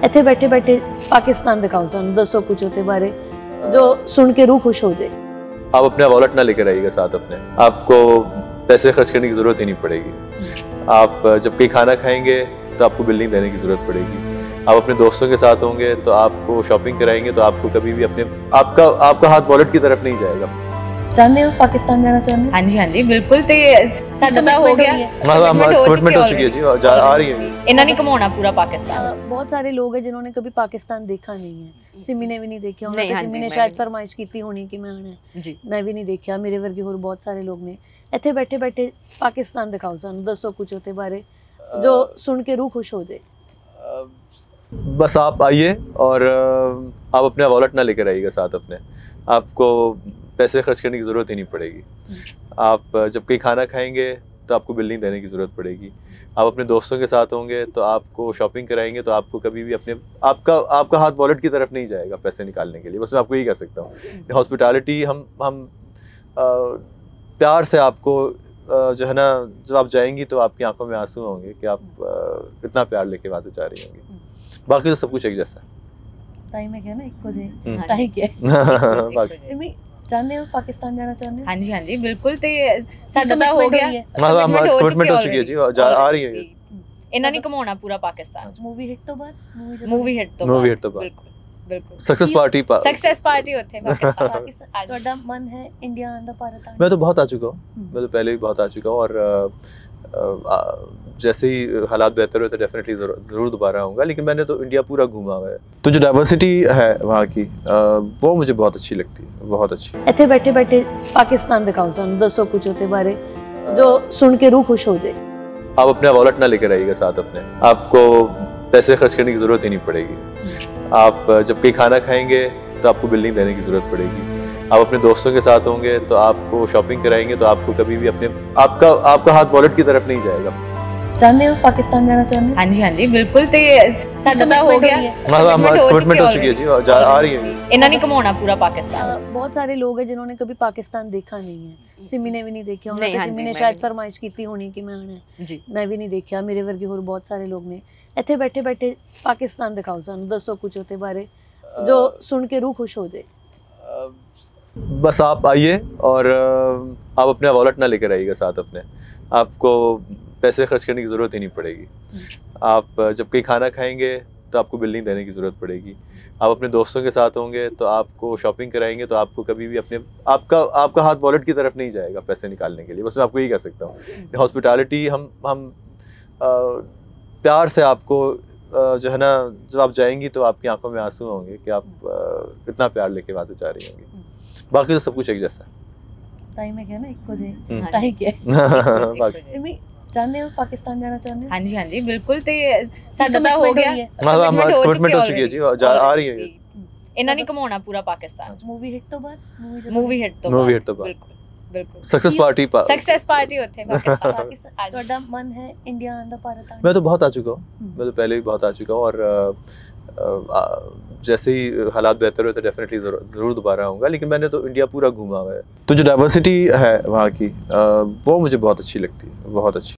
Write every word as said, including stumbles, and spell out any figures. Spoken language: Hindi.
ਇੱਥੇ ਬੈਠੇ ਬੈਠੇ पाकिस्तान दिखाओ ਸਾਨੂੰ ਦੱਸੋ कुछ ਉਹਦੇ बारे जो सुन के रूह खुश हो जाए। आप अपना वॉलेट ना लेकर आइएगा साथ अपने, आपको पैसे खर्च करने की जरूरत ही नहीं पड़ेगी। आप जब कहीं खाना खाएंगे तो आपको बिल नहीं देने की जरूरत पड़ेगी। आप अपने दोस्तों के साथ होंगे तो आपको शॉपिंग कराएंगे तो आपको कभी भी अपने आपका आपका हाथ वॉलेट की तरफ नहीं जाएगा। चाहते हो पाकिस्तान जाना चाहते हो? हाँ जी हाँ जी बिल्कुल ते साडा तो हो गया, कमिटमेंट हो चुकी है जी, आ रही है। इन्होंने नहीं कमाना पूरा पाकिस्तान। बहुत सारे लोग हैं जिन्होंने कभी पाकिस्तान देखा नहीं है, सिमी ने भी नहीं देखा होना, नहीं, हाँ सिमी जी, ने मैं शायद भी। फरमाइश की होनी कि मैं आना जी मैं भी नहीं देखा, मेरे वर्गे होर बहुत सारे लोग ने। ਇੱਥੇ बैठे बैठे पाकिस्तान दिखाओ ਸਾਨੂੰ ਦੱਸੋ कुछ ਉਹਦੇ बारे जो सुन के रूह खुश हो जाए। बस आप आइए और आप अपना वॉलेट ना लेकर आइएगा साथ अपने, आपको पैसे खर्च करने की ज़रूरत ही नहीं पड़ेगी। आप जब कहीं खाना खाएंगे तो आपको बिल नहीं देने की ज़रूरत पड़ेगी। आप अपने दोस्तों के साथ होंगे तो आपको शॉपिंग कराएंगे तो आपको कभी भी अपने आपका आपका हाथ वॉलेट की तरफ नहीं जाएगा पैसे निकालने के लिए। बस मैं आपको यही कह सकता हूँ, हॉस्पिटैलिटी हम हम आ, प्यार से आपको जो है ना, जब आप जाएंगी तो आपकी आंखों में आंसू होंगे कि आप इतना प्यार लेके वहाँ से जा रही होंगी। बाकी तो सब कुछ एक जैसा है। ताई मैं क्या ना इको जे हाँ ताई जी। क्या बाकी सिमी चाहते हो पाकिस्तान जाना चाहते हो? हाँ जी हाँ जी बिल्कुल ते साडा तो हो गया, कमिटमेंट हो चुकी है जी, आ रही है। इन्होंने नहीं कमाना पूरा पाकिस्तान। मूवी हिट तो बाद मूवी हिट तो मूवी हिट तो बाद बिल्कुल बिल्कुल सक्सेस पार्टी सक्सेस पार्टी होते पाकिस्तान। पाकिस्तान ਤੁਹਾਡਾ मन है इंडिया आने का, भारत आने मैं तो बहुत आ चुका हूँ, मैं तो पहले भी बहुत आ चुका हूँ और आ, आ, जैसे ही हालात बेहतर हुए तो डेफिनेटली ज़रूर दोबारा आऊँगा। लेकिन मैंने तो इंडिया पूरा घूमा हुआ है, तो जो डाइवर्सिटी है वहाँ की आ, वो मुझे बहुत अच्छी लगती है, बहुत अच्छी। ਇੱਥੇ बैठे बैठे पाकिस्तान दिखाओ ਸਾਨੂੰ ਦੱਸੋ कुछ ਉਹਦੇ बारे जो सुन के रूह खुश हो जाए। आप अपना वॉलेट ना लेकर आइएगा साथ अपने, आपको पैसे खर्च करने की ज़रूरत ही नहीं पड़ेगी। आप जब कहीं खाना खाएंगे तो आपको बिल नहीं देने की ज़रूरत पड़ेगी। आप अपने दोस्तों के साथ होंगे तो आपको शॉपिंग कराएंगे तो आपको कभी भी अपने आपका आपका हाथ वॉलेट की तरफ नहीं जाएगा। चाहते हो पाकिस्तान जाना चाहते हो? हाँ जी हाँ जी बिल्कुल ते साडा तो हो गया, कमिटमेंट हो चुकी है जी, आ रही है। इन्होंने नहीं कमाना पूरा पाकिस्तान। बहुत सारे लोग हैं जिन्होंने कभी पाकिस्तान देखा नहीं है, सिमी ने भी नहीं देखा होना, नहीं, हाँ सिमी जी, ने मैं शायद भी। फरमाइश की होनी कि मैं आना जी मैं भी नहीं देखा, मेरे वर्गे होर बहुत सारे लोग ने। ਇੱਥੇ बैठे बैठे पाकिस्तान दिखाओ ਸਾਨੂੰ ਦੱਸੋ कुछ ਉਹਦੇ बारे जो सुन के रूह खुश हो जाए। बस आप आइए और आप अपना वॉलेट ना लेकर आइएगा साथ अपने, आपको पैसे खर्च करने की ज़रूरत ही नहीं पड़ेगी। आप जब कहीं खाना खाएंगे तो आपको बिल नहीं देने की ज़रूरत पड़ेगी। आप अपने दोस्तों के साथ होंगे तो आपको शॉपिंग कराएंगे तो आपको कभी भी अपने आपका आपका हाथ वॉलेट की तरफ नहीं जाएगा पैसे निकालने के लिए। बस मैं आपको यही कह सकता हूँ, हॉस्पिटैलिटी हम हम आ, प्यार से आपको जो है ना, जब आप जाएंगी तो आपकी आंखों में आंसू होंगे कि आप इतना प्यार लेके वहाँ से जा रही होंगी। बाकी तो सब कुछ एक जैसा है। ताई मैं क्या ना इको जे हाँ ताई क्या बाकी सिमी चाहते हो पाकिस्तान जाना चाहते हो? हाँ जी हाँ जी बिल्कुल ते साडा तो हो गया, कमिटमेंट हो चुकी है जी, आ रही है। इन्होंने नहीं कमाना पूरा पाकिस्तान। मूवी हिट तो बाद मूवी हिट तो मूवी हिट तो बाद बिल्कुल बिल्कुल सक्सेस पार्टी सक्सेस पार्टी होते पाकिस्तान। पाकिस्तान ਤੁਹਾਡਾ मन है इंडिया आने का, भारत आने मैं तो बहुत आ चुका हूँ, मैं तो पहले भी बहुत आ चुका हूँ और आ, आ, जैसे ही हालात बेहतर हुए तो डेफिनेटली ज़रूर दोबारा आऊँगा। लेकिन मैंने तो इंडिया पूरा घूमा हुआ है, तो जो डाइवर्सिटी है वहाँ की आ, वो मुझे बहुत अच्छी लगती है, बहुत अच्छी।